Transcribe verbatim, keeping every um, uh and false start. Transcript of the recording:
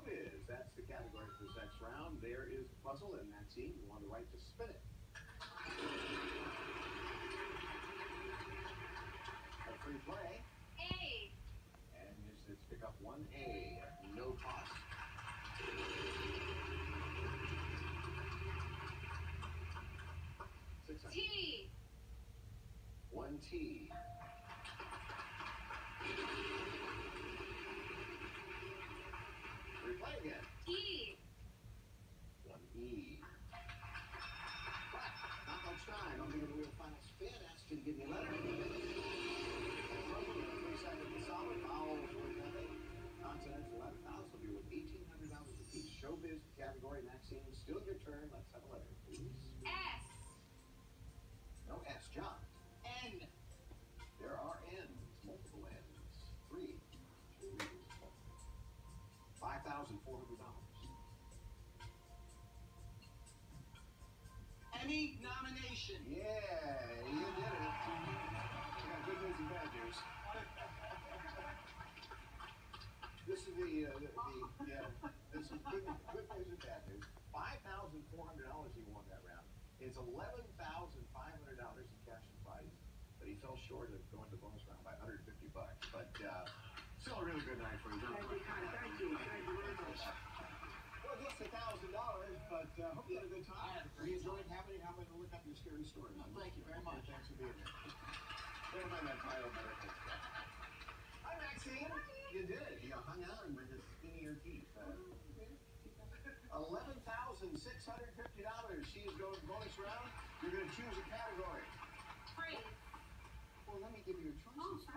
Showbiz. That's the category for this next round. There is a puzzle, and Maxine, you want the right to spin it. A free play. A. And it's, it's pick up one A. No cost. Six hundred. T. One T. Replay again. E. One E. But not much time. I'm going to do a final spin. Ask you to give me a letter. Three seconds solid. Vowels with nothing. Consonants eleven thousand. Will be with eighteen hundred dollars apiece. Showbiz category. Maxine, still your turn. Let's have a letter, please. S. No S. John. N. There are N's. Multiple N's. Three. Five thousand four hundred dollars. Any nomination. Yeah, you did it. I got good news and bad news. This is the, uh, the, the yeah, this is good, good news and bad news. five thousand four hundred dollars he won that round. It's eleven thousand five hundred dollars in cash and prize, but he fell short of going to the bonus round by one hundred fifty bucks. But uh, still a really good night for you. Thank you, thank you, thank you very much. Well, just a thousand dollars, but uh, hope you had a good time. I had a great We enjoyed having you. I'm going to look up your scary story. Well, thank you very much. Thanks for being here. Never mind that title, medical. Hi, Maxine. You did it. You hung on with the skinnier teeth. Uh, eleven thousand six hundred fifty dollars. She's going to bonus round. You're going to choose a category. Free. Well, let me give you your choices. Oh,